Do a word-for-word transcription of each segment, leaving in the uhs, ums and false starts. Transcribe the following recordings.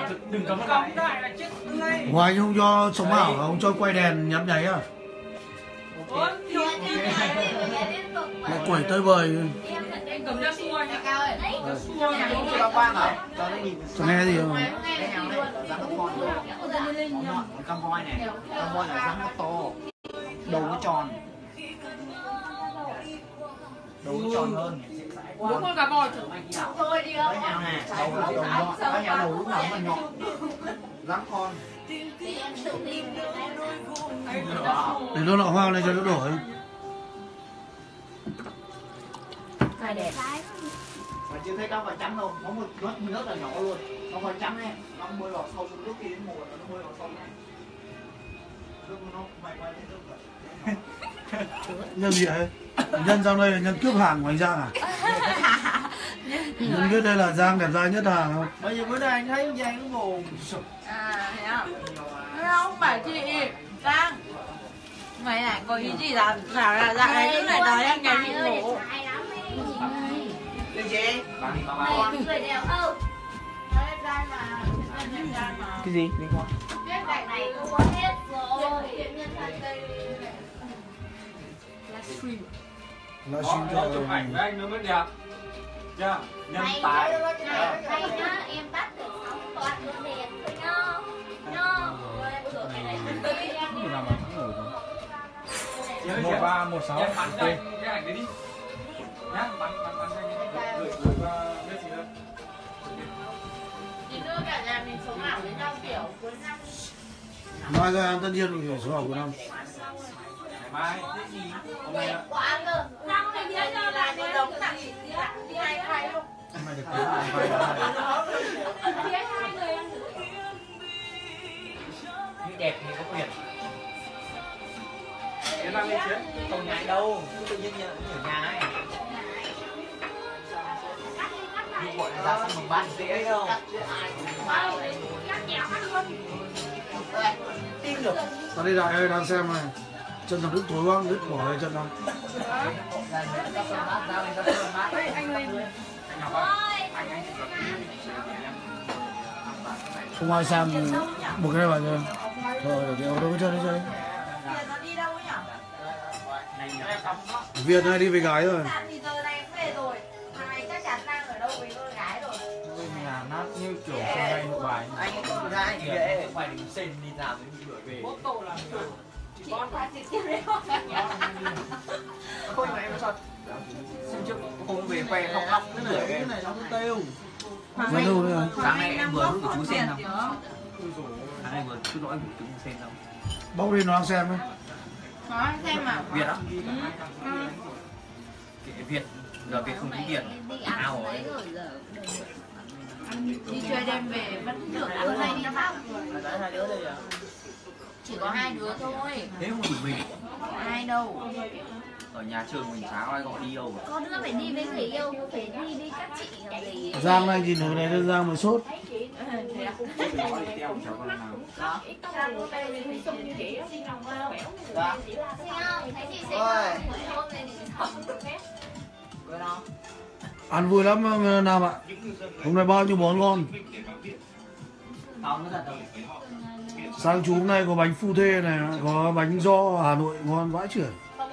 đừng cấm lại là chết ngay. Ngoài anh không cho sống ảo, không cho quay đèn nhấp nháy à? Lại quẩy tới bời. Anh cầm ra xua nhá. Xua nhà cũng cho quang à? Cho nó nhìn. Cho nghe gì không? Cái nào này, rắn nó con luôn. Con voi này, con voi là rắn nó to. Đầu nó tròn. Đầu nó tròn hơn. Đúng con gà bò Thôi đi không? Cái nào nè, đầu nó tròn. Cái nào đầu lúc nào mà nhọn. Rắn con. Để nó nọ hoang lên cho nó đổi. Cài đẹp. Mà chưa thấy con vào trắng đâu, có một nước nước là nhỏ luôn. Con vào trắng này, nó bơi vào sâu, lúc khi đến mùa nó bơi vào sâu này. Nước nó quay quay lên nước rồi. Nhân gì vậy? Nhân sang đây là nhân cướp hàng của anh Giang à? Nhân biết đây là Giang đẹp trai nhất hàng không? Bây giờ bữa nay anh thấy Giang nó buồn. À thế à? Không phải chị Giang. Mày này có ý gì là bảo là dạo này cứ phải đòi em ngày đi ngủ. Đi chị. Người đều ơ. Cái gì? Liên quan. Cái cảnh này cũng có hết rồi. Livestream. Livestream cho chụp ảnh với anh nó mới đẹp. Chưa? Nhân tài. Hay nhá, em bắt được sáu con nữa đẹp thôi nhá. Nhá. một ba một sáu. Em bắn cho anh cái ảnh đấy đi. Nhá, bắn bắn bắn cho anh gửi gửi qua biết gì đâu. Thì đưa cả nhà mình sống ảo với nhau kiểu cuối năm. Mai ra tất nhiên mình phải số học của năm. Ngày mai cái gì? Hôm nay ạ. Quá cơ. Năm này nhớ cho là có giống tặng đi hai hai không? Mai được kiếm hai vai đó. Phía hai người ăn thử. Như đẹp thì có quyền. Cái năm đi chuyến. Không ngại đâu, tự nhiên ở nhà ấy. Đi gọi ra xong mình bán dễ không? Tin được. Ta đi đại ơi, đang xem này. Chân thằng đứt tối quá, đứt bỏ đây chân đâu. Anh ơi. Không ai xem một cái này vào chưa? Thôi, để ô tô cứ chơi đi chơi. Nó đi đâu nhỉ? Việt này đi với gái rồi. Thì giờ này cũng về rồi. Thằng này chắc chắn đang ở đâu với con gái rồi. Nhà nát như kiểu trong đây một bài. Anh cũng ra anh ghế ngoài đỉnh sen đi làm thì đuổi về. Bố tổ là Chị qua trực tiếp đấy không? Thôi mà em sao? Xin trước hôm về khoe không lóc cái này cái này nó tiêu. Giờ đâu nữa? Sáng nay em vừa của chú sen không? Sáng nay vừa chú nói của chú sen không? Bóc đi nó đang xem ấy. Có xem mà. Việt á? Kệ Việt, giờ Việt không tính tiền. Ao rồi. Đi chơi đêm về vẫn được ăn này đi khóc. Hai đứa đây à? Chỉ có hai đứa thôi. Thế không đủ mình. Hai đâu. Ở nhà trường mình sáng nay gọi đi đâu rồi? Con nữa phải đi với người yêu, phải đi với các chị làm gì. Giang này nhìn thằng này lên Giang mới sốt. Ăn vui lắm Nam ạ. Hôm nay bao nhiêu món ngon. Sáng chú hôm nay có bánh phu thê này, có bánh do Hà Nội ngon vãi chưởng.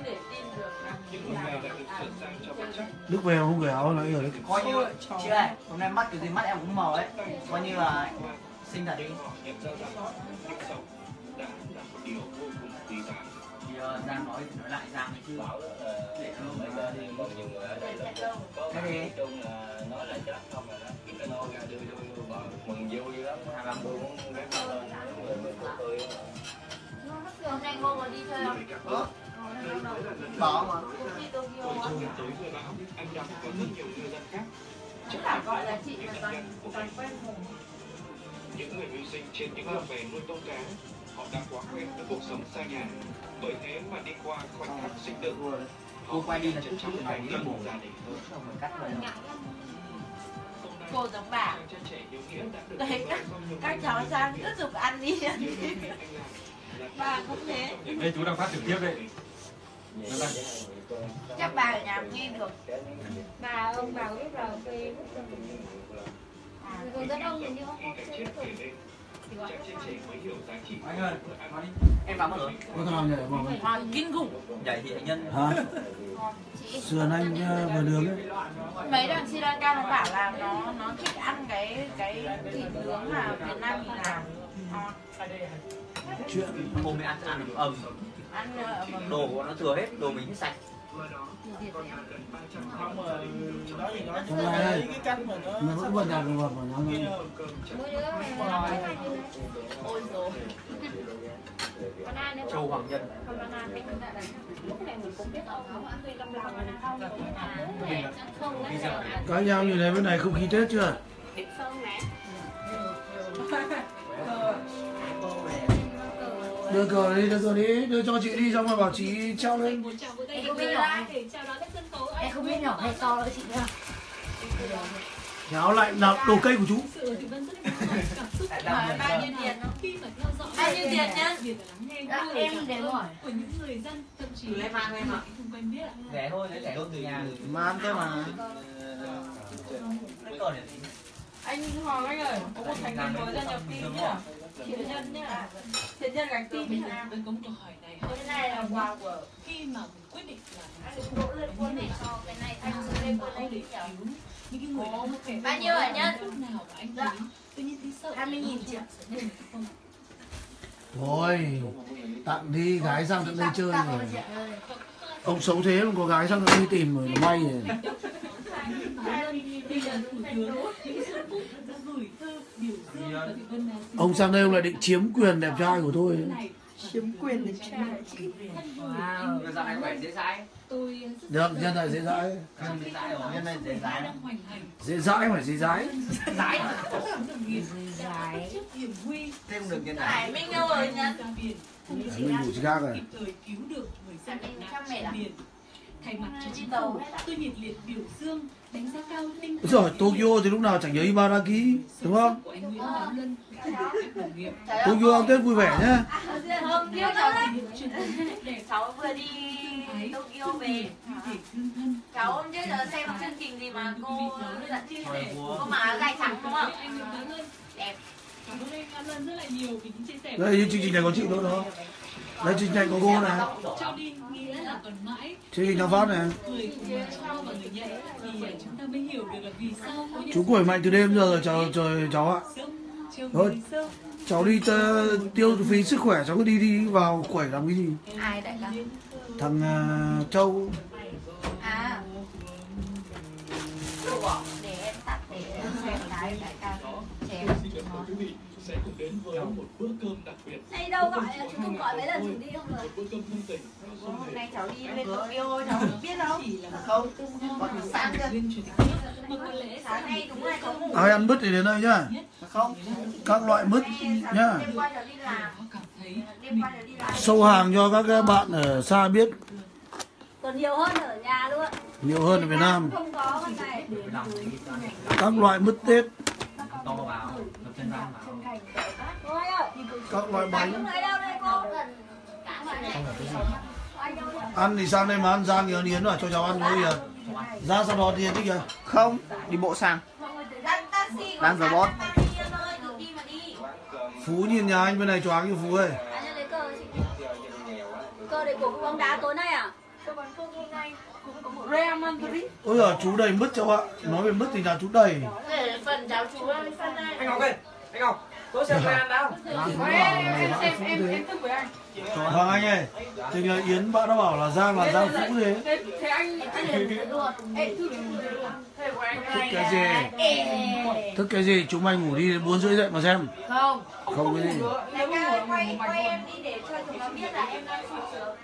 Đức về không về áo này ở đấy. Coi như chị ơi, hôm nay mắt cái gì mắt em cũng mờ ấy. Coi như là xinh thật đi. Thì uh, Giang nói nói lại Giang ấy chứ. Để nó bây giờ thì có nhiều người ở đây là cái gì? Nói là chết không rồi đó. Cái nó ra đưa đưa vợ mừng vui lắm. Hai ba mươi cũng ghép lên. Hôm nay cô có đi chơi không? Ủa? Bỏ mà. Chắc là gọi là chị là toàn toàn quen mồm. Những người mưu sinh trên những lồng bè nuôi tôm cá, họ đã quá quen với cuộc sống xa nhà, bởi thế mà đi qua khoảnh khắc sinh tử, Cô quay đi là trân trọng ngày đi bổ gia đình. Cô giống bà. Đấy, các, các cháu sang cứ dục ăn đi. Bà cũng thế. Đây chú đang phát trực tiếp đây. Chắc bà ở nhà nghe được. Bà ông bà biết rồi khi Còn rất đông nhưng không khi cái chết kể lên, cha chết trẻ mới hiểu giá trị. Anh ơi, nói đi. Em làm rồi. Có thằng nào nhảy vào không? Ngon kinh khủng. Vậy thì anh nhân. Hả? Sườn anh uh, vừa nướng ấy. Mấy đoạn Sri Lanka nó bảo là nó nó thích ăn cái cái thịt nướng mà Việt Nam mình làm. Ngon. Chuyện Hôm nay ăn ăn ẩm. Ăn ờ, mà Đồ của nó thừa hết, đồ mình hết sạch. hôm nay nó vẫn còn đặt vào vào nó mỗi đứa mày ôi dồi. con ai nữa Châu Hoàng Nhân. không con ai mình lúc này mình cũng biết ông không ăn tuy lâm lòng là không không đấy các anh em như này bên này không khí Tết chưa? không nè Đưa cờ đi, đưa cờ đi, đưa cho chị đi xong rồi bảo chị treo lên. em không biết nhỏ em không biết nhỏ hay to nữa chị nhá Kéo lại là đồ cây của chú. Hỏi bao nhiêu tiền không? Bao nhiêu tiền nhá? dạ, em để hỏi Thử lên mang lên hả? Rẻ thôi, lấy rẻ hơn từ nhà. Man thế mà. Lấy cờ để gì? Anh Hoàng anh ơi, có một thành viên mới gia nhập team nhá. Thiện nhân nhá. Thiện nhân gánh team nhá. Tôi có một câu hỏi này. Cái này là quà của Khi mà mình quyết định là anh đỗ lên quân này cho cái này anh sẽ lên quân này đi nhỉ những cái người đó thể bao nhiêu hả nhân? lúc nào mà anh thấy tự nhiên thấy sợ hai mươi nghìn triệu Thôi, tặng đi, gái sang tận đây chơi rồi. Ông xấu thế mà có gái sang tận đây tìm rồi, may rồi. Ông sang đây ông lại định chiếm quyền đẹp trai của tôi. Chiếm quyền để trai. Wow. Bây giờ anh phải dễ dãi. Được, nhân này dễ dãi. Không dễ dãi rồi, nhân này dễ dãi lắm. Dễ dãi phải dễ dãi. Dãi. dài Thêm được nhân Hải này. Minh đâu rồi nhân? Mình đủ chiếc gác rồi. cứu được người dân Hải Minh nạn chăm mẹ trên à? biển. Thay mặt cho chính Tàu phủ, hết à? tôi nhiệt liệt biểu dương, đánh giá cao tinh thần Rồi, Tokyo thì lúc nào chẳng nhớ Ibaraki, đúng không? của anh Nguyễn Bá Lân, các đồng nghiệp. Tokyo ăn Tết vui vẻ nhá. Không, yêu cháu đấy. Truyền thống tốt đẹp, Cháu vừa đi Tokyo về. như thể tương thân. Cháu không biết là xem chương trình gì mà cô dẫn chia sẻ. Cô má gai trắng đúng không? Anh Nguyễn Bá Lân, Đẹp. cảm ơn anh Bá Lân rất là nhiều vì những chia sẻ. Đây, chương trình này có chị nữa đó. Đây, chương trình này có cô này. Cho đi nghĩa là còn mãi. Chương trình nó phát này. Người cùng trao và người nhận thì chúng ta mới hiểu được là vì sao có những Chú khỏe mạnh từ đêm giờ rồi cháu, trời cháu ạ. sớm chiều Thôi. người sớm. Cháu đi tơ, tiêu phí sức khỏe, cháu cứ đi đi vào quẩy làm cái gì. Ai đại ca? Thằng uh, Châu. À. Để em tắt để em xem cái đại ca chém. Sẽ cùng đến với một bữa cơm đặc biệt, đây đâu gọi là chúng tôi gọi mấy lần chúng đi không rồi một bữa cơm thân tình. Hôm nay cháu đi lên Tokyo cháu biết không? Chỉ là Không, còn sang cơ. nguyên chủ tịch nước mà có lẽ Sáng nay đúng là cháu ngủ. Ai ăn mứt thì đến đây nhá. Không. Các loại mứt nhá. Đêm qua cháu đi làm. có cảm thấy Đêm qua cháu đi làm. Sâu hàng cho các cái bạn ở xa biết, còn nhiều hơn ở nhà luôn nhiều hơn ở Việt Nam. không có con này Các loại mứt Tết, To vào, đập chân răng vào. cô ơi ơi các loại lúc bánh. này đâu đây cô anh đâu nhỉ? Ăn thì sang đây mà ăn ra nhiều yến rồi cho cháu ăn thôi kìa. Ra sau đó tiền chứ kìa. Không, đi bộ sang. Đang taxi Đang giờ bót. taxi em ơi, tự đi mà đi. Phú nhìn nhà anh bên này choáng như Phú ơi. Anh lên lấy cờ chị cờ để cổ vũ bóng đá tối nay à Tôi còn không hôm nay cũng có một Real Madrid. Ôi giời, chú đầy mứt cháu ạ. Nói về mứt thì nhà chú đầy. Để phần cháu chú ơi, phần này. Anh Ngọc ơi, anh Ngọc, tôi xem quen ăn đâu. Em em xem em em thức với anh. Hoàng Anh ơi, thì là Yến bạn nó bảo là Giang là Giang Phú thế. Thế thế anh anh Ê, thư thế của anh Thức này. cái gì? Thức cái gì? Chúng anh ngủ đi đến bốn rưỡi dậy mà xem. Không. Không cái gì. Đại ca ơi, quay quay em đi để cho chúng nó biết là em đang sụp sớm.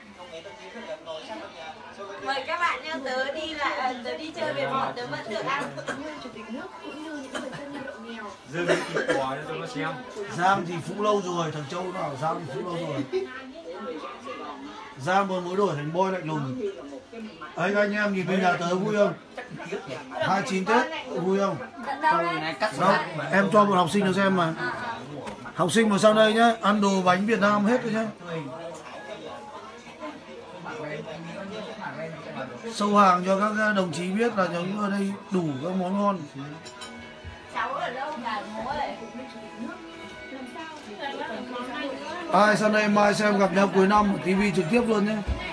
Mời các bạn nha, tớ đi lại tớ đi chơi về muộn tớ vẫn được ăn. Chủ tịch nước cũng như những người dân lao động nghèo. Dương đi kịp quả cho nó xem. Giang thì Phú lâu rồi, thằng Châu nó bảo Giang thì Phú lâu rồi. Giang vừa mới đổi thành boy lạnh lùng. Ấy anh em nhìn bên nhà tớ vui không? hai mươi chín Tết vui không? đâu đấy Đâu, em cho một học sinh nó xem mà. Học sinh mà sang đây nhá, ăn đồ bánh Việt Nam hết rồi nhá. Sâu hàng cho các đồng chí biết là những ở đây đủ các món ngon. cháu ở đâu cả bố ơi. Ai sang đây mai xem gặp nhau cuối năm ở ti vi trực tiếp luôn nhé.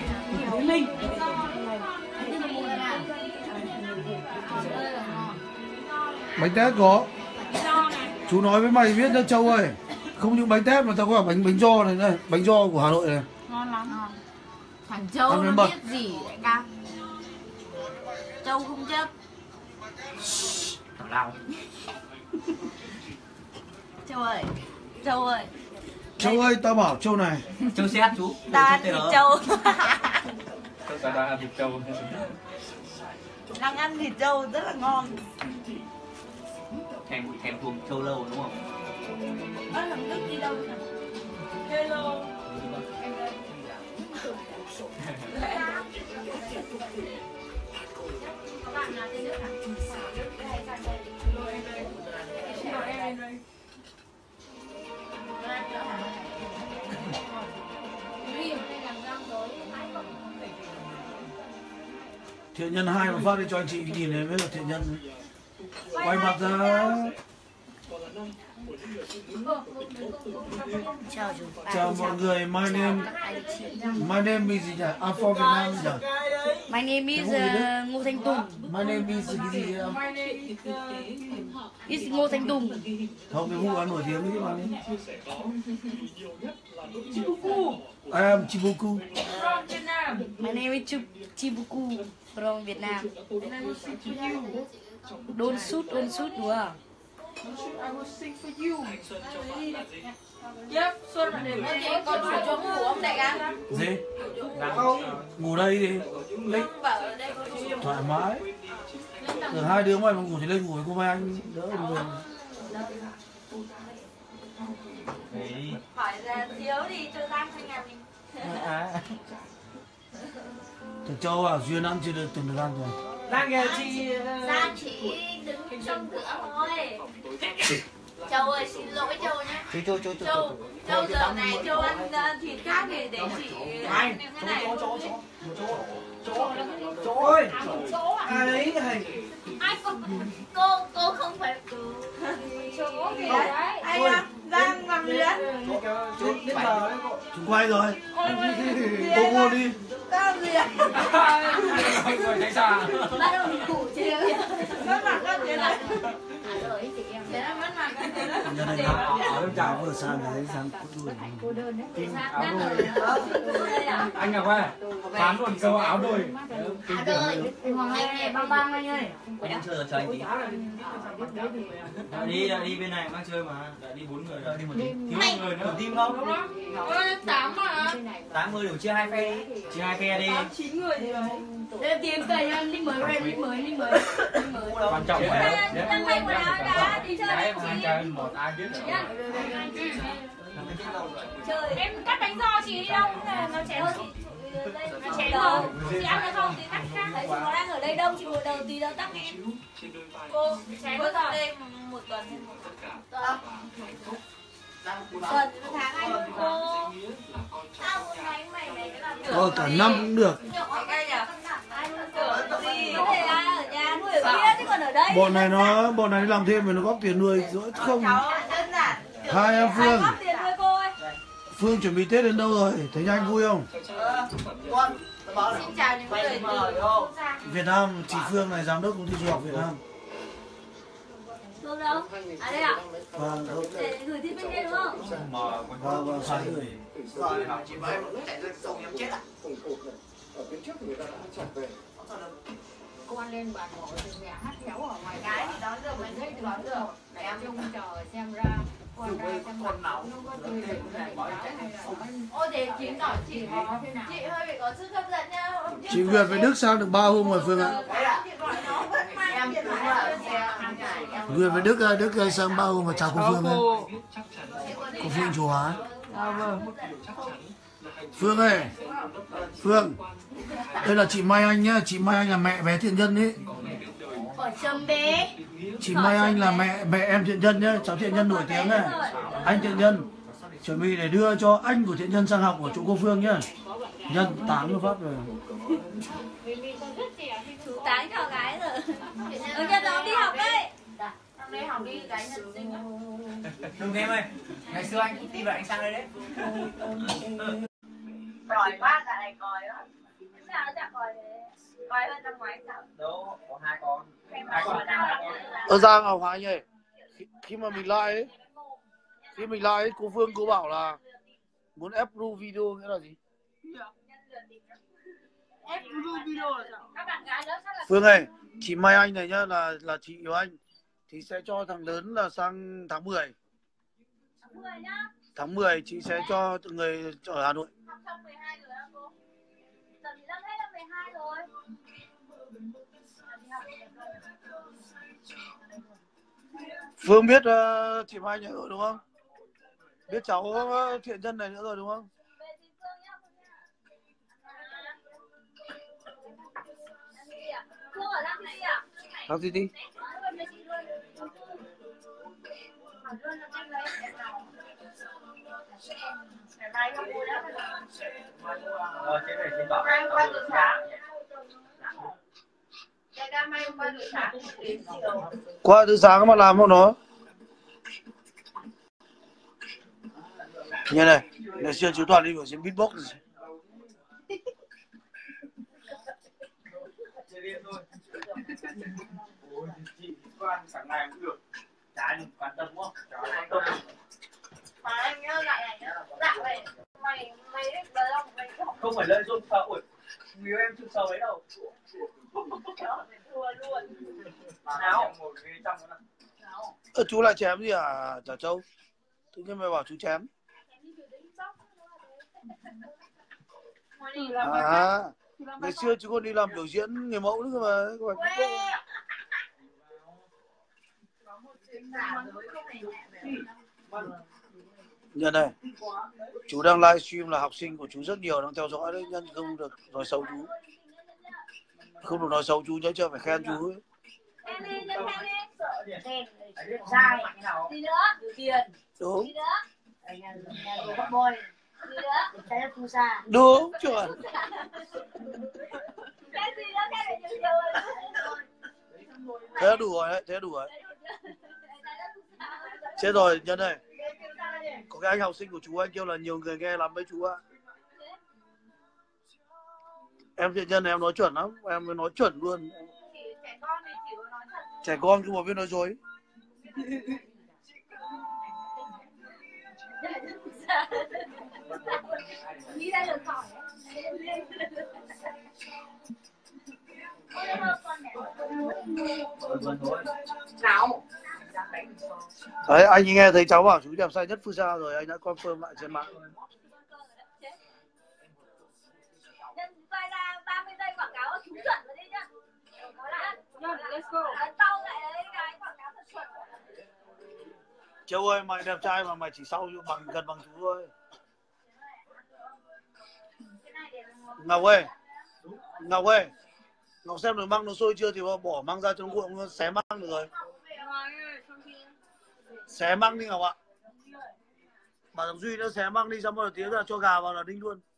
Bánh tét có. Chú nói với mày biết đó Châu ơi. Không những bánh tét mà tao có cả bánh bánh giò này này, bánh giò của Hà Nội này. Ngon lắm. Thằng Châu nó biết gì vậy ca? Châu không chấp. Tào lao. Châu ơi, Châu ơi. Châu ơi, tao bảo Châu này. Châu xét chú. Ta ăn thịt trâu. Ta đang ăn thịt trâu. Đang ăn thịt trâu rất là ngon. Thèm thèm thuồng trâu lâu đúng không? Ơ thằng Đức đi đâu nhỉ? Hello. Các bạn là tên Đức à? Đức hay sang đây. Rồi em đây. Thiện nhân hai mà phát đi cho anh chị nhìn này mới là thiện nhân. Quay mặt ra. Chào chú. Chào mọi người, my name My name is gì nhỉ? I'm from Việt Nam nhỉ? My name is uh, Ngô Thanh Tùng. My name is cái gì em? Is Ngô Thanh Tùng. Không, cái vụ ăn nổi tiếng cái bạn ấy. Chibuku. I am Chibuku. From Việt Nam. My name is Chibuku from Việt Nam. Don't shoot, don't shoot đúng không? I will sing for you. Yep, Xuân là để chị con chủ cho ngủ ông đại ca. Gì? Ngủ đây đi. Lấy thoải mái. Từ hai đứa mày mà ngủ thì lên ngủ với cô Mai Anh đỡ được rồi. Hỏi là thiếu thì cho Giang sang nhà mình. Thằng Châu à, Duyên ăn chưa được từng được ăn rồi. Đang kìa chị. Giang chỉ đứng trong cửa thôi. Châu ơi, xin lỗi Châu nhé. Chú chú chú chú. Châu, Châu giờ này Châu ăn uh, thịt khác thì để chị ăn như thế này. Chú ơi. Ai đấy này. Ai không? Cô, cô không phải cô. Chỗ kìa đấy. Ai à? Giang làm gì đấy? Chú biết giờ đấy cô. Chúng quay rồi. Cô cô đi. Làm gì ạ? Ngồi tránh xa. Bắt đầu ngủ chưa? Mất mặt con thế này. Thế là mất mặt con thế đó. Nhân đây áo chào vừa sang cái sang cút đuôi. Áo đôi. Anh à qua. Phán luôn câu áo đôi. Áo đôi. Hoàng Anh này băng băng anh ơi. Anh đang chơi rồi chờ anh tí. Đi đi bên này mang chơi mà. Đi bốn người rồi đi một team. Thiếu người nữa. Team không? Ôi, tám mà. tám mươi đủ chia hai phe đi. Chia hai phe đi. chín người gì đấy. Để tìm tầy anh link mới về link mới link mới. Quan trọng là Đang thay quần áo đã đi chơi đấy với mà chị. chơi một ai biết được. Chơi em cắt bánh giò chị đi đâu? Nó chén chị. Nó chén rồi. Chị ăn được không thì cắt khác. Thấy chúng nó đang ở đây đông, chị ngồi đầu tí đâu tắc em. Cô chén Cô rồi. tắc đây một tuần hay một tuần. Tuần tháng anh cô. Sao một ngày mày này cái làm Ờ, cả năm cũng được. gì thế à, ở nhà nuôi ở kia chứ còn ở đây. Bọn này nó bọn này làm thêm mà nó góp tiền nuôi dỗi không. Cháu đơn giản. Hai em Phương. Góp tiền nuôi cô ơi. Phương chuẩn bị Tết đến đâu rồi? Thấy nhanh vui không? Xin chào những người từ Việt Nam, chị Phương này giám đốc công ty du học Việt Nam. Phương đâu? À đây ạ? Vâng, đâu? Để gửi tin bên kia đúng không? Vâng, vâng, sai người. Chị mấy mà chạy ra sông em chết à? Cô ăn lên bàn ngồi từ nhà hát khéo ở ngoài cái thì đón được mình thấy đón được. Để em trông chờ xem ra. Còn ra xem một nấu nó có tươi để có thể Ôi để chị nói chị chị hơi bị có sức hấp dẫn nhá. Chị Việt với Đức sang được ba hôm rồi Phương ạ. Em điện thoại Việt với Đức, Đức sang ba hôm và chào cô Phương ơi. Cô Phương chủ hóa. Phương ơi, Phương, đây là chị Mai Anh nhá, chị Mai Anh là mẹ bé Thiện Nhân ấy. ở chấm bé. Chị Mai Anh là mẹ mẹ em Thiện Nhân nhá, cháu Thiện Nhân nổi tiếng này. Anh Thiện Nhân chuẩn bị để đưa cho anh của Thiện Nhân sang học của chỗ cô Phương nhá. Nhân tám cho pháp rồi. Chú tán cho gái rồi. Ở nhân nó đi học đấy. đây học đi cái nhân sinh á. Đừng em ơi, ngày xưa anh cũng tin vậy anh sang đây đấy. Còi quá, cả này còi đó. Sao nó chả còi thế? Còi hơn năm ngoái sao? Đâu, có hai con. Hai con nào Ơ Giang Ngọc Hoàng nhỉ, khi, khi mà mình like ấy, khi mình like ấy, cô Phương cô bảo là muốn approve video nghĩa là gì? approve video là sao? Các bạn gái đó chắc là Phương ơi, chị Mai Anh này nhá, là là chị yêu anh thì sẽ cho thằng lớn là sang tháng mười. tháng mười nhá. Tháng mười chị sẽ cho người ở Hà Nội. Học xong mười hai rồi đó cô. Tầm thì năm hết là mười hai rồi. Phương biết uh, chị Mai Anh nữa rồi đúng không? Biết cháu uh, Thiện Nhân này nữa rồi đúng không? Phương ở Lam City à? Lam City. Ờ, thế này trên bảo. Qua từ sáng. Qua từ sáng. Qua từ sáng mà làm không nó? Như này, ngày xưa chú Toàn đi vào trên beatbox rồi. Sáng nay cũng được. Chả anh quan tâm đúng không? Chả quan tâm. Mà anh nhớ lại này nhá. Dạ vậy. Mày mày biết lời không? Mày không. Không phải lợi dụng sao ủi. Người em chưa sâu ấy đâu. Thua luôn. Nào, ngồi phía trong đó. Ơ chú lại chém gì à Chả Châu? Tự nhiên mày bảo chú chém. À, ngày xưa chú còn đi làm biểu diễn người mẫu nữa cơ mà. Các bạn Nhân này, chú đang livestream là học sinh của chú rất nhiều đang theo dõi đấy, Nhân không được nói xấu chú. Không được nói xấu chú nhớ chưa, phải khen chú ấy. Dài. Gì nữa? Tiền. Đúng. Gì nữa? Nhà đồ hot boy. Gì nữa? Cái là phu sa. Đúng, chuẩn. Cái gì nữa? Cái này nhiều nhiều. Thế là đủ rồi đấy, thế là đủ rồi. Chết rồi, Nhân này. Có cái anh học sinh của chú anh kêu là nhiều người nghe lắm với chú ạ. Em Thiện Nhân này em nói chuẩn lắm, em mới nói chuẩn luôn. Trẻ con thì chỉ có nói thật. Trẻ con cứ một biết nói dối. Nghĩ ra được khỏi. Nào. Đấy, anh nghe thấy cháu bảo chú đẹp trai nhất Fusa rồi, anh đã confirm lại trên mạng. Nhân quay ra ba mươi giây quảng cáo trúng chuẩn rồi đi nhá. Let's go. Sau lại lấy cái quảng cáo thật chuẩn. Châu ơi, mày đẹp trai mà mày chỉ sau bằng gần bằng chú thôi. Ngọc ơi, Ngọc ơi, Ngọc xem được măng nó sôi chưa thì bỏ măng ra cho nó nguội, nó xé măng được rồi. Xé măng đi Ngọc ạ. Bảo thằng Duy nó xé măng đi, xong rồi tiếng là cho gà vào là đinh luôn.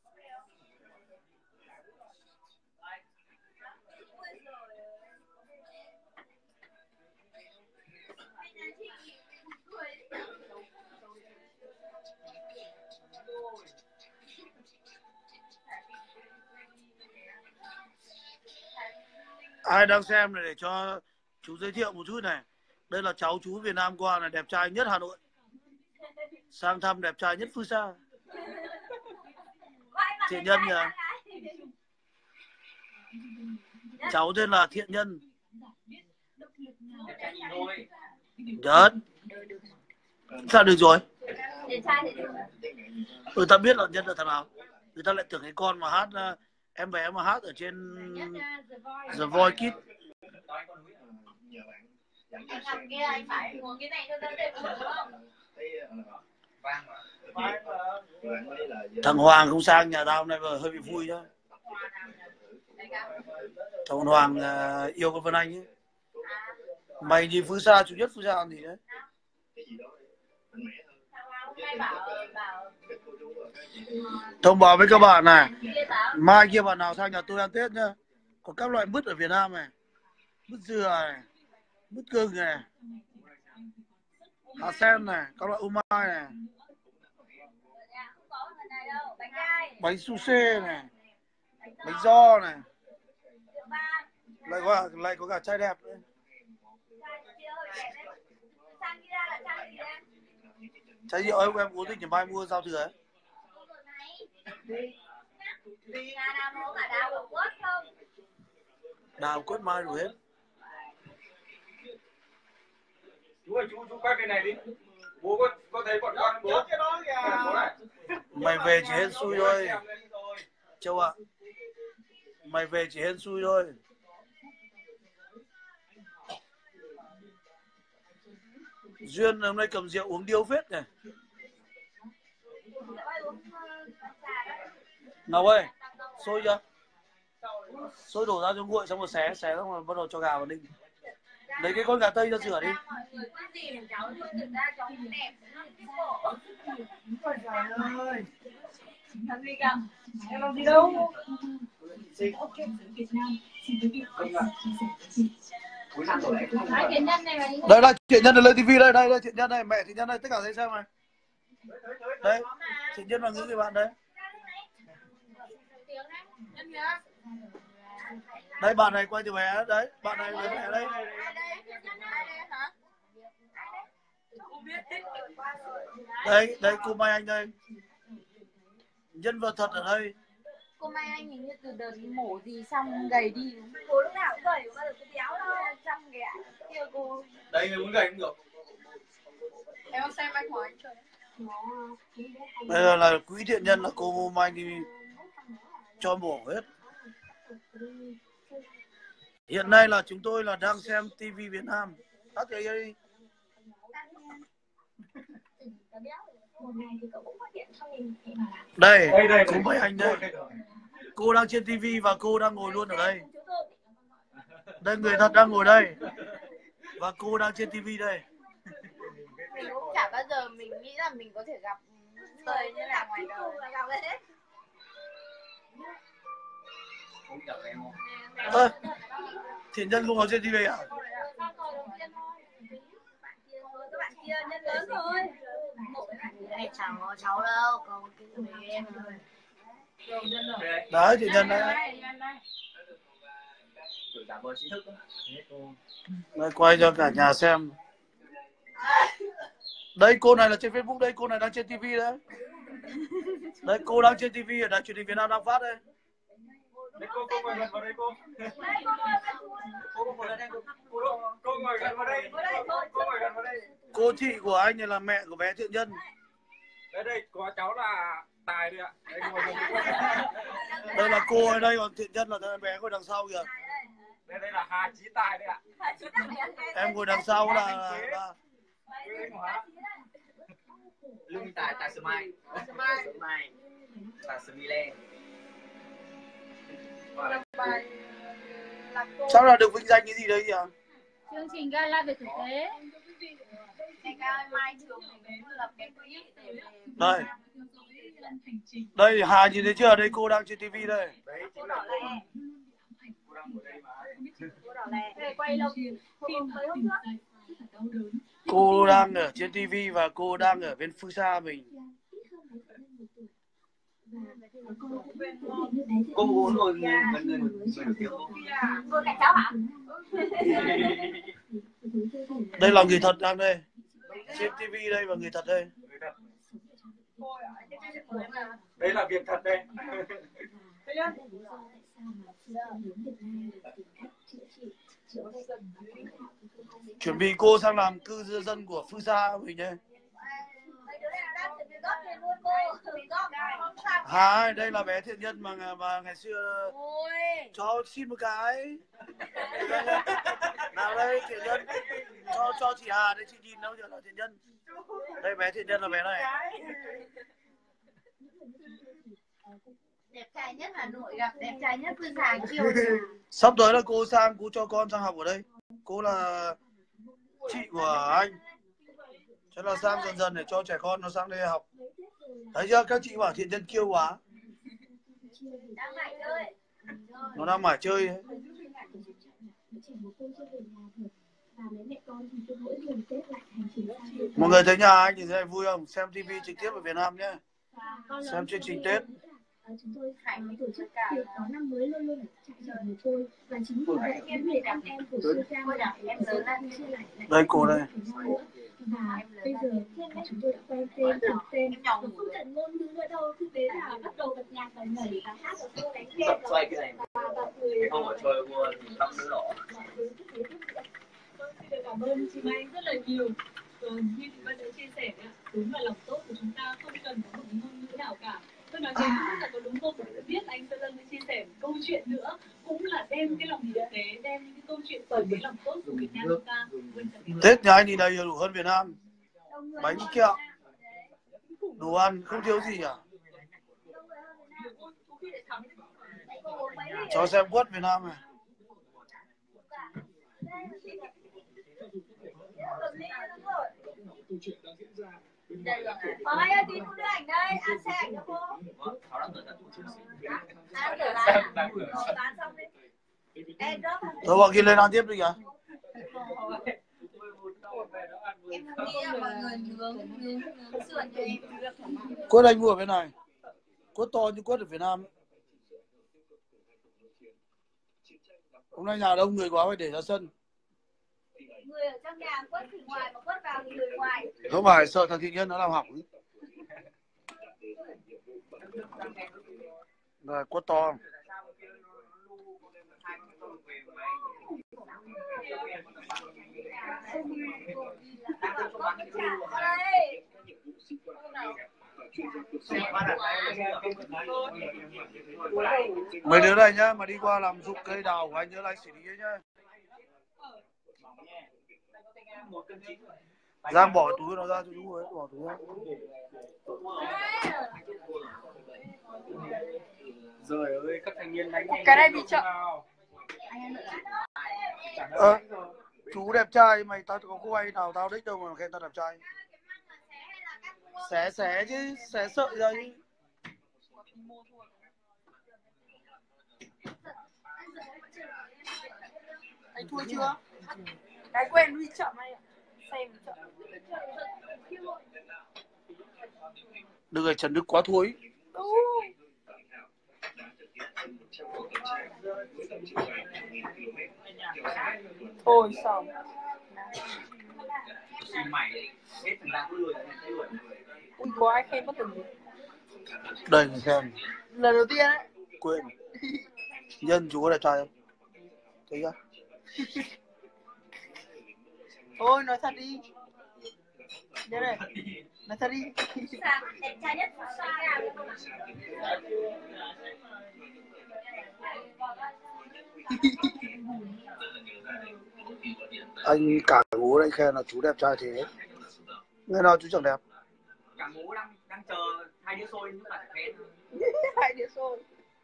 Ai đang xem này để cho chú giới thiệu một chút này. Đây là cháu chú Việt Nam qua là đẹp trai nhất Hà Nội. Sang thăm đẹp trai nhất Fusa. Thiện Nhân nhờ. Cháu tên là Thiện Nhân. Nhất. Sao được rồi? Ừ, ta biết là Nhân là thằng nào. Người ta lại tưởng cái con mà hát, em bé mà hát ở trên The Voice Kids. Thằng kia anh phải uống cái này cho nó đẹp đúng không? Thằng Hoàng không sang nhà tao hôm nay hơi bị vui nhá. Thằng Hoàng uh, yêu con Vân Anh ấy. Mày nhìn Fusa, chủ nhất Fusa làm gì đấy? Thông báo với các bạn này, mai kia bạn nào sang nhà tôi ăn Tết nhá. Có các loại mứt ở Việt Nam này, mứt dừa này, mứt cưng này, hạt sen này, các loại ô mai này, bánh sushi này, bánh giò này, lại có lại có cả chai đẹp nữa. Chai rượu em em uống thì ngày mai mua giao thừa ấy. Đào quất mai đủ hết. Chú ơi, chú chú quay cái này đi. Bố có có thấy bọn con bố? Bố này. Mày về chỉ hên xui thôi. Châu ạ. Mày về chỉ hên xui thôi. Duyên hôm nay cầm rượu uống điêu phết này. Ngọc ơi, sôi chưa? Sôi đổ ra cho nguội xong rồi xé, xé xong rồi bắt đầu cho gà vào ninh. Lấy cái con gà tây ra rửa đi. Làm gì cả? Em làm gì đâu? Đây là chuyện nhân lên tivi đây, đây đây chuyện nhân đây, mẹ chuyện nhân đây, tất cả thấy xem này. Đấy, chuyện nhân là ngữ người bạn đấy. Đây bạn này quay từ bé đấy, bạn này với mẹ đây. Đây, đây cô Mai Anh đây. Nhân vật thật ở đây. Cô Mai Anh hình như từ đợt mổ gì xong gầy đi. Cô lúc nào cũng gầy, bao giờ cứ béo đâu. Xong kìa, kia cô. Đây người muốn gầy cũng được. Em không xem anh hỏi trời. Đây là, là quỹ thiện nhân là cô Mai Anh đi cho mổ hết. Hiện nay là chúng tôi là đang xem tivi Việt Nam. Tắt cái đi. Đây, đây, đây cô Mai Anh đây. Cô đang trên tivi và cô đang ngồi luôn ở đây. Đây người thật đang ngồi đây. Và cô đang trên tivi đây. Mình cũng chả bao giờ mình nghĩ là mình có thể gặp người như là ngoài đời. Ơ, Thiện Nhân không có trên tivi à? Các bạn kia nhân lớn thôi. Đây cháu cháu đâu, có cái người em rồi. Đấy, Thiện Nhân đấy. Đây, quay cho cả nhà xem. Đây cô này là trên Facebook đây, cô này đang trên tivi đấy. Đây cô đang trên tivi ở đài truyền hình Việt Nam đang phát đây. Đây cô cô ngồi gần vào đây cô. Cô ngồi gần đây cô. Cô ngồi gần vào đây. Cô ngồi gần vào đây. Cô chị của anh này là mẹ của bé Thiện Nhân. Đây đây, có cháu là Tài đây ạ. Đây ngồi gần. Đây là cô ở đây, còn Thiện Nhân là bé ngồi đằng sau kìa. Đây đây là Hà Chí Tài đây ạ. Em ngồi đằng sau là là, là... Lương Tài Tài Sư Mai. Sư Mai. Tài Sư Mile. Sao là được vinh danh cái gì đấy kìa? Chương trình gala về thực tế. Đây. Đây Hà nhìn thấy chưa? Đây cô đang trên tivi đây. Đấy chính là cô. Cô đang ngồi đây mà. Quay lâu cô đang ở trên tivi và cô đang ở bên phương xa mình. Cô muốn ngồi người người người nổi tiếng không? Ngồi cạnh cháu hả? Đây là người thật đang đây. Trên tivi đây và người thật đây. Đây là việc thật đây. Chuẩn bị cô sang làm cư dân của phương xa mình đây. Hà, đây là bé Thiện Nhân mà mà ngày xưa Ôi. cho xin một cái. Nào đây Thiện Nhân, cho cho chị Hà đây, chị nhìn đâu giờ là Thiện Nhân. Đây bé Thiện Nhân là bé này. Đẹp trai nhất Hà Nội gặp đẹp trai nhất Phương Hà chiều. Sắp tới là cô sang, cô cho con sang học ở đây. Cô là chị của anh. Cho là sang dần dần để cho trẻ con nó sang đây học. Thấy chưa, các chị bảo Thiện Nhân kiêu quá. Đang mải chơi. Nó đang mải chơi ấy. Mọi người thấy nhà anh thì thấy vui không? Xem ti vi trực tiếp ở Việt Nam nhé. Xem chương trình Tết. Chúng tôi phải tổ chức việc đón năm mới luôn luôn ở trại trẻ mồ côi và chính vì vậy em người đàn em của Sô Giang em lớn lên chia lại đây cô đây. Và bây giờ chúng tôi đã quen tên, học tên và không cần ngôn ngữ nữa đâu. Thực tế là bắt đầu bật nhạc và nhảy và hát và cô đánh tên và và cười. Không phải chơi mua thì tóc nữa đỏ. Vâng, xin được cảm ơn chị Mai rất là nhiều. Rồi, như chị Mai đã chia sẻ, đúng là lòng tốt của chúng ta không cần có một ngôn ngữ nào cả. Tôi nói thế cũng là có đúng không? Biết anh Sơn Lân chia sẻ một câu chuyện nữa, cũng là đem cái lòng hiến tế, đem những cái câu chuyện từ cái lòng tốt của Việt Nam chúng ta. Tết nhà anh thì đầy đủ hơn Việt Nam. Bánh kẹo, đồ ăn không thiếu gì à? Cho xem quất Việt Nam này. Ôi ơi, tí đưa ảnh đây, ăn xe ảnh cho cô. Ăn rửa lại à? Bán xong đi. Thôi bọn kia lên ăn tiếp đi kìa. Em nghĩ là mọi người nướng, nướng, nướng sườn cho em. Quất anh mua ở bên này. Quất to như quất ở Việt Nam. Hôm nay nhà đông người quá phải để ra sân. Người ở trong nhà quất từ ngoài mà quất vào thì người ngoài. Không phải sợ thằng Thị Nhân nó làm hỏng. Rồi quất to. Mấy đứa này nhá, mà đi qua làm dụng cây đào của anh nhớ là anh xử lý nhá. Giang bỏ túi nó ra cho chú ấy, bỏ túi ra. Rồi ơi, các thành viên đánh cái này bị chậm. Ờ, chú đẹp trai, mày tao có cô ai nào tao thích đâu mà khen tao đẹp trai. Xé xé chứ, xé sợi ra chứ. Anh thua chưa? Cái quên bị chậm anh ạ. Xem chậm. Đừng để Trần Đức quá thối. Thôi xong. Ui, có ai khen bất từng. Đây người khen. Lần đầu tiên ấy. Quên. Nhân chú có đẹp trai không? Thấy chưa? Thôi nói thật đi. Đây này. Nói thật đi. Đẹp trai nhất xa Anh cả bố anh khen là chú đẹp trai thế. Ngày nào chú chẳng đẹp. Cả bố đang đang chờ hai đứa xôi nhưng mà khen. Hai đứa xôi.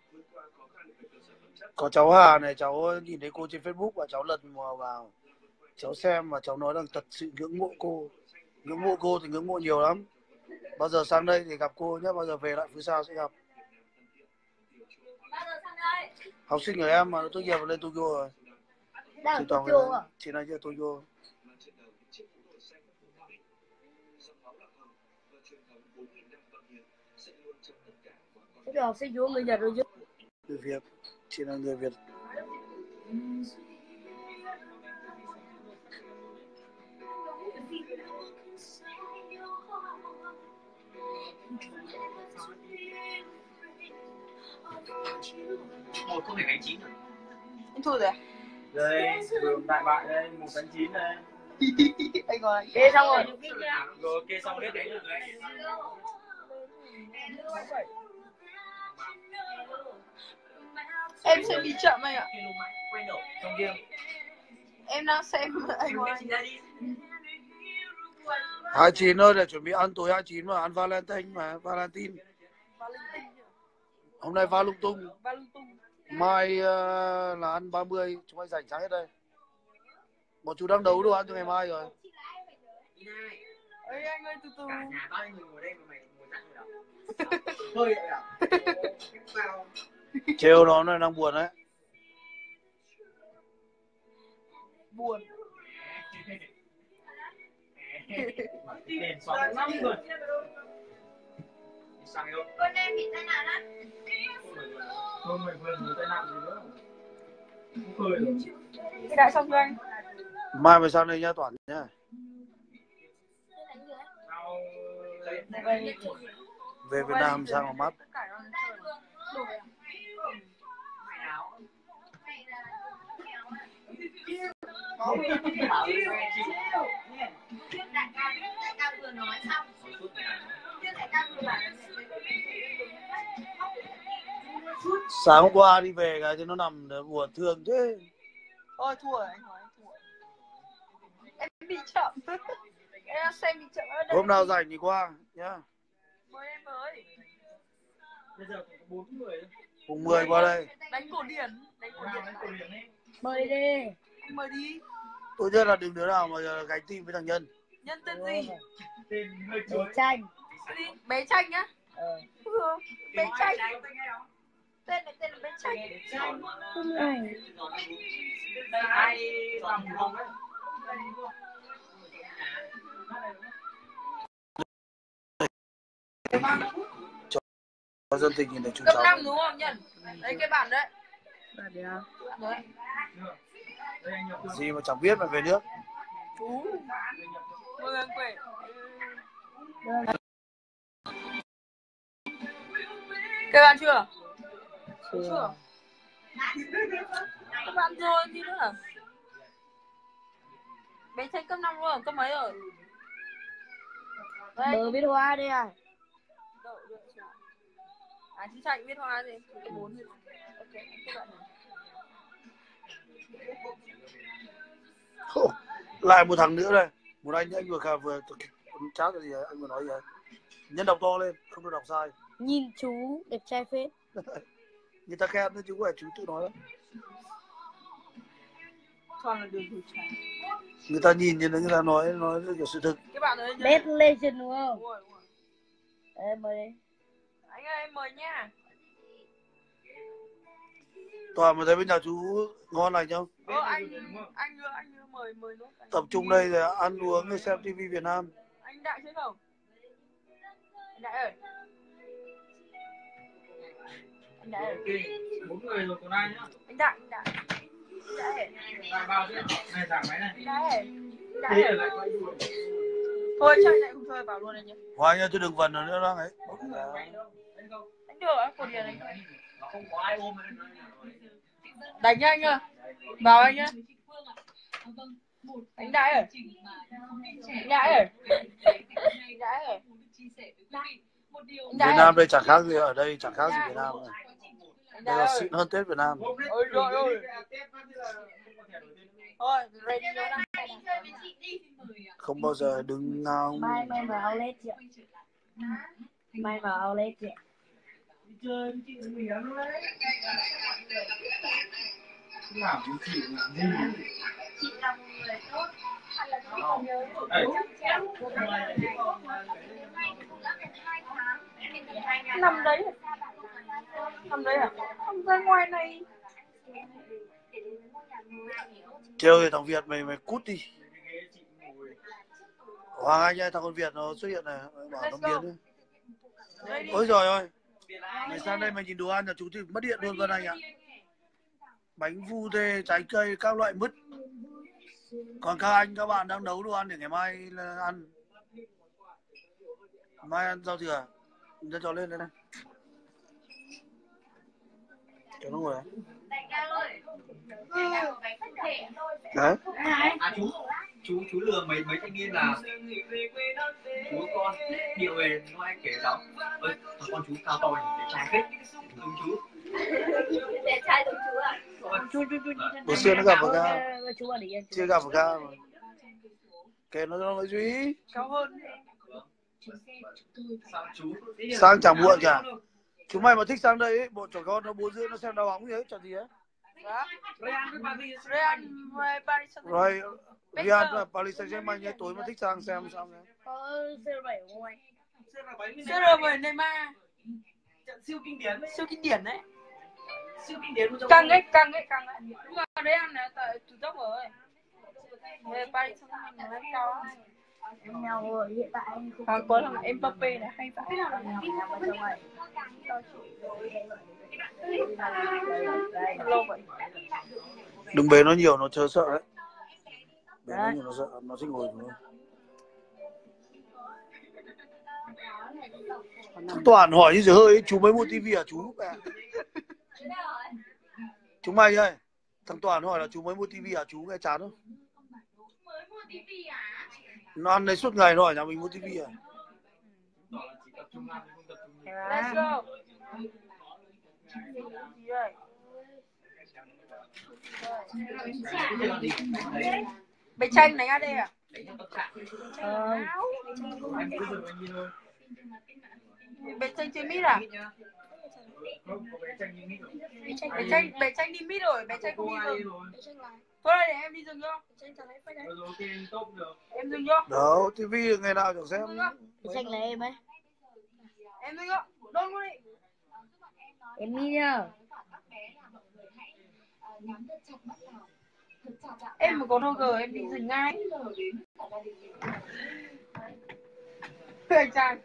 Có cháu Hà này, cháu nhìn thấy cô trên Facebook và cháu lật mò vào. Cháu xem và cháu nói rằng thật sự ngưỡng mộ cô. Ngưỡng mộ cô thì ngưỡng mộ nhiều lắm. Bao giờ sang đây thì gặp cô nhé, bao giờ về lại Phú Sao sẽ gặp. Bao giờ sang đây? Học sinh của em mà nó tốt nghiệp lên Tokyo rồi. Đang ở Tokyo à? Chị này chưa Tokyo. Thế là học sinh của người Nhật rồi chứ? Người Việt, chị là người Việt. Một không thể đánh chín được. Anh thua rồi à? Đây, đường đại bại đây, một đánh chín đây. Anh ngồi kê xong rồi. Rồi kê xong hết đánh được đấy. Em sẽ bị chậm anh ạ. Trong kia. Em đang xem anh ngồi. hai mươi chín thôi để chuẩn bị ăn tối hai mươi chín mà ăn Valentine mà, Valentine. Hôm nay va lung tung. Mai uh, là ăn ba mươi, chúng anh rảnh sáng hết đây. Bọn chú đang đấu đồ ăn cho ngày mai rồi. Ê anh ơi từ từ. Cả nhà bao nhiêu người ngồi đây mà mày ngồi dặn rồi đó. Hơi vậy à? Trêu nó này đang buồn đấy. Buồn. Đèn sóng lắm rồi. Sang đâu? Con em bị tai nạn á. Không mày vừa người tai nạn gì nữa. Cười rồi. Thì đã xong chưa anh? Mai mày sang đây nhá Toản nhá. Về Việt Nam sang một mắt. Sáng hôm qua đi về cái thì nó nằm buồn thương thế. Ôi thua rồi anh nói thua. Em bị chậm. Em xem bị chậm ở đây. Hôm nào rảnh thì qua nhá. Mời em ơi. Bây giờ có bốn người. Cùng mười qua đây. Đánh cổ điển, đánh cổ điển. Mời đi. Anh mời đi. Tốt nhất là đừng đứa nào mà gánh team với thằng Nhân. Nhân tên gì? Tên hơi Bé chuối. Tranh. Bé Tranh á? Ờ. Ừ, bé Tranh. Tên này tên là bé Tranh. Không ảnh. Ai làm không đấy? Cho dân tình nhìn thấy chúng Cấp cháu. năm đúng không Nhân? Đấy cái bản đấy. Bạn đi à? Đấy. Gì mà chẳng biết mà về nước. Ú. Mời anh quê. Các bạn chưa? Chưa. Các bạn rồi gì nữa? Bé Tranh cấp năm luôn, cấp mấy rồi? Bờ biết hoa đi à? Đậu được chưa? À chị Tranh biết hoa gì? Cấp bốn rồi. Ok, các bạn. Ô, lại một thằng nữa đây. Một anh anh vừa khà vừa chat cái gì ấy, anh vừa nói gì ấy. Nhân đọc to lên, không được đọc sai. Nhìn chú đẹp trai phết. Người ta khen thôi chứ không phải chú tự nói đâu. Toàn là đường thủ trà. Người ta nhìn nhìn người ta nói nói kiểu sự thực. Các bạn ơi. Best Legend đúng không? Đúng rồi, đúng rồi. Ê, mời đi. Anh ơi em mời nha. Toàn mà thấy bên nhà chú ngon lành không? Ờ anh anh nữa anh nữa mời mời nốt. Tập trung đây rồi ăn uống xem tivi Việt Nam. Anh Đại chứ không? Anh Đại ơi. Anh Đại ơi. Bốn người rồi còn ai nhá? Anh Đại, anh Đại. Anh Đại ơi. Đại bao chứ? Này giảm máy này. Anh Đại ơi. Anh Đại Thế ơi. lại quay đuổi. Thôi chơi lại không chơi vào luôn anh nhé. Hoài nha, tôi đừng vần nữa đó ấy. Anh được á, cổ điển anh. Không có ai ôm Đánh nha anh ơi. Vào anh nhá. Anh Đại ơi. Anh Đại ơi. Anh Đại ơi. Việt Nam đây chẳng khác gì, ở đây chẳng khác gì Việt Nam này. Anh Đây Đại là ơi. xịn hơn Tết Việt Nam. Ôi trời ơi. Thôi, ready vô nào. Không bao giờ đứng nào. Mai mai vào outlet chị ạ. Mai vào outlet chị ạ. làm gì chị làm gì? Chị là một người tốt hay là chị còn nhớ được trong trẻo của nằm đấy nằm đấy à? Không ra ngoài này. Trêu thì thằng Việt mày mày cút đi. Hoàng Anh ơi, thằng con Việt nó xuất hiện này, bảo nó biến đi. Ôi giời ơi. Mày sang đây mày nhìn đồ ăn là chú thì mất điện luôn Vân Anh ạ. Bánh vu thê, trái cây, các loại mứt. Còn các anh các bạn đang nấu đồ ăn để ngày mai là ăn. Mai ăn rau thừa. Nhân cho lên đây này. Cho nó ngồi đấy. Đấy. À chú, chú chú lừa mấy mấy thanh niên là chú con điệu về nó anh kể rõ. Ơi, thằng con chú cao to nhỉ, để trai phết. Đúng chú. Để trai đúng chú à? Chú chú chú. Bữa xưa nó gặp vào ca. Chú ở đấy. Chưa gặp vào ca mà. Kể nó cho nó Duy. Cao hơn. Sao chú? Sang chẳng muộn cả. Chúng mày mà thích sang đây ấy, bọn trẻ con nó bố rưỡi nó xem đá bóng gì ấy, chẳng gì ấy. Đó. Real với Paris. Real với Paris Saint-Germain. Rồi Real và Paris Saint-Germain ấy, tối mà thích sang xem sao nhé. Có xê rờ bảy không anh? xê rờ bảy Neymar. Trận siêu kinh điển đấy. Siêu kinh điển đấy. Siêu kinh điển luôn. Căng ấy, căng ấy, căng ấy. Nhưng mà Real này tại chủ tốc rồi. Về Paris Saint-Germain nó cao. Em nhau rồi, hiện tại anh không. À, có thằng Mbappé là hay vãi. Lâu vậy. Đừng bế nó nhiều, nó chờ sợ đấy. Bế nó nhiều nó sợ, nó thích ngồi xuống. Thằng Toàn hỏi như giờ hơi, chú mới mua tivi à chú? Chú mày ơi, thằng Toàn hỏi là chú mới mua tivi à chú, nghe chán không? Mới mua tivi à? Nó ăn đấy suốt ngày nó hỏi nhà mình mua tivi à? Let's go. Bé Tranh đánh a đê à? Ờ. Bé Tranh chơi mid à? Bé Tranh, bé Tranh đi mid rồi, bé Tranh không đi rừng. Thôi để em đi rừng cho. Em dừng cho. Đâu, tivi ngày nào chẳng xem. Bé Tranh là em ấy. Em dừng cho. Đôn luôn đi. Em đi nhá. Em mà có đô gờ em đi dừng ngay. Anh Trang.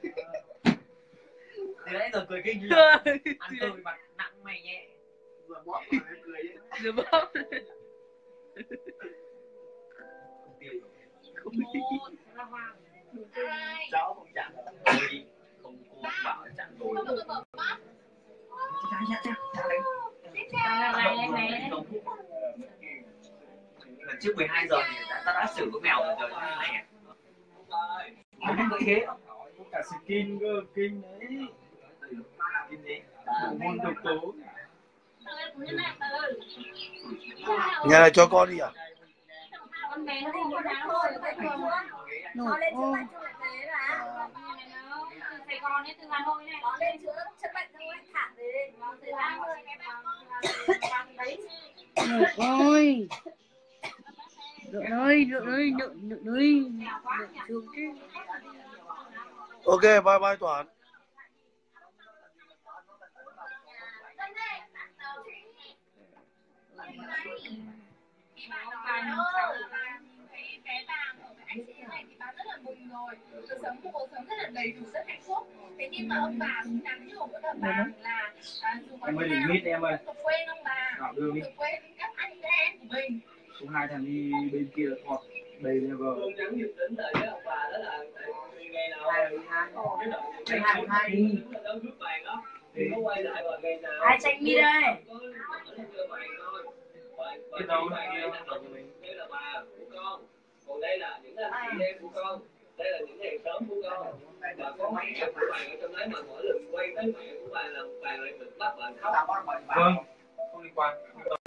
Từ nãy giờ cười kinh chưa? Ăn cơm mặt nặng mày nhẹ. Vừa bóp mà cười ấy. Vừa bóp. Cháu không chặn rồi. Không cô bảo chặn rồi. Lần trước mười hai giờ thì ta đã, đã xử con mèo rồi rồi như này. Không nghĩ thế. Cả skin cơ, kinh đấy. Kinh gì? Môn độc tố. Nhà này cho con đi à? Con bé nó không có đáng thôi, nó lên chữa bệnh cho mẹ thế là Sài Gòn ấy, từ Hà Nội này nó lên chữa chữa bệnh cho anh thẳng đấy, thời gian rồi cái bác đấy. Được ơi. Được ơi, được ơi, được được ơi. Được chứ. Ok, bye bye Toàn. Bạn ơi, thấy bé Vàng ở cái anh chị này thì bạn rất là mừng rồi. Cuộc sống một cuộc sống rất là đầy đủ, rất hạnh phúc. Thế nhưng mà ông bà cũng nhắn nhủ với ông bà là dù có Em ơi, thế đừng nào mít em ơi. được quên ông bà, được quên các anh em của mình. Số hai thằng đi bên kia hoặc đây level. Phương nhắn nhịp đến tại với ông bà đó là ngày nào hai ngày hai hai đi nó rút vàng đó thì nó quay lại vào ngày nào Ai Tranh đi đây? cái đâu đây là bà của con, còn đây là những anh chị em của con, đây là những hàng xóm của con, và có mấy chục của bạn ở trong đấy mà mỗi lần quay tới mẹ của bà là bà lại bực bắt bạn khóc. Vâng, không liên quan.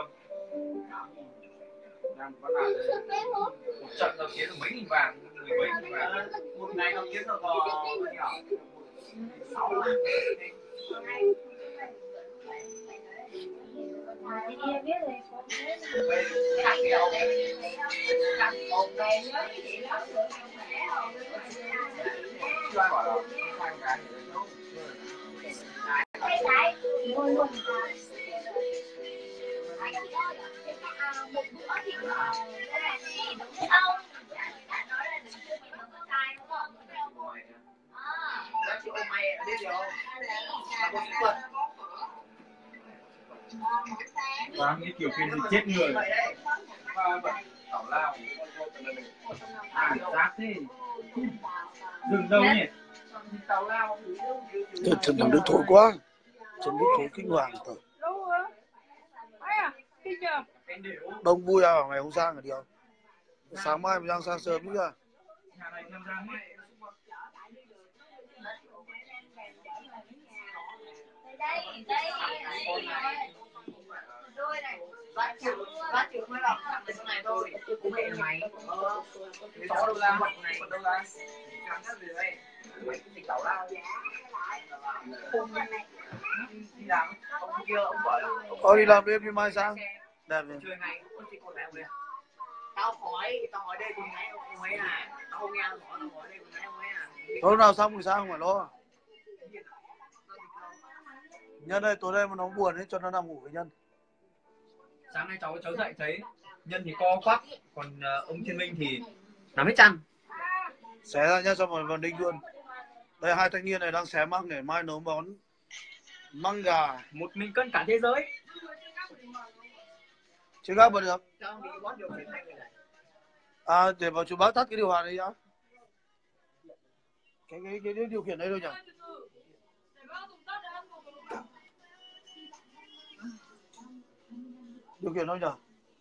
Đang có là một trận tao kiếm được mấy nghìn vàng, mười mấy nghìn vàng. Một ngày tao kiếm được có sáu vạn. Một bữa thì cái này thì đúng không? Đã nói là đừng chưa bị mất sai đúng không? Đó chị ôm mày biết gì không? Là một kỹ thuật. Và cái kiểu kia thì chết người. Tảo lao. À, rác thế. Dừng đâu nhỉ? Tảo lao. Trần thằng Đức thối quá. Trần Đức thối kinh hoàng thật. Đâu rồi? Ai à? Kinh nhờ. Đông vui à, ngày hôm sang là đi không? Sáng mai mình đang sang sớm đi à? Đây, đây, đôi này. Bác chịu, bác chịu mới làm thằng này sau này thôi. Cũng mẹ mày. Ờ, có đâu ra, này còn đâu ra. Cảm giác gì đây? Mày thì tẩu lao. Đi làm, ông kia ông gọi là Ờ đi làm đêm đi mai sang. Đẹp rồi. chơi ngay, có chị con lại ông đây. Tao hỏi, tao hỏi đây con gái ông ấy à. Tao không nghe hỏi, tao hỏi đây con gái ông ấy à. Tối nào xong thì sao không phải lo. Nhân ơi, tối nay mà nó buồn ấy cho nó nằm ngủ với Nhân. Sáng nay cháu cháu dậy thấy Nhân thì co quắp, còn uh, ông Thiên Minh thì nằm hết chăn. Xé ra nhá, xong rồi vào ninh luôn. Đây hai thanh niên này đang xé măng để mai nấu món măng gà. Một mình cân cả thế giới. Chưa gác bật được. À, để vào chú bác tắt cái điều hòa này nhá. Cái cái cái, cái điều khiển đây đâu nhỉ? Điều khiển đâu nhỉ?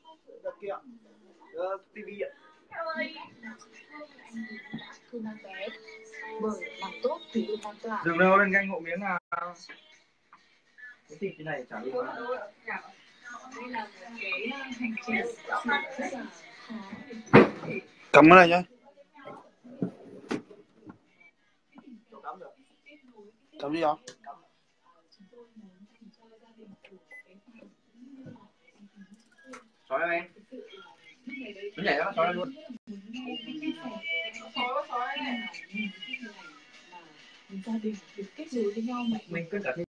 tivi ạ. Thương em bé bởi làm tốt thì luôn lan tỏa. Đừng đâu lên canh hộ miếng nào. Cái thịt cái này chả đi vào. Đây là một cái hành trình rất là khó. Cắm cái này nhá. Cắm đi không? Xóa ra em. Nó nhảy ra, xóa ra luôn. Gia đình được kết nối với nhau mạnh. Mình cân cả thế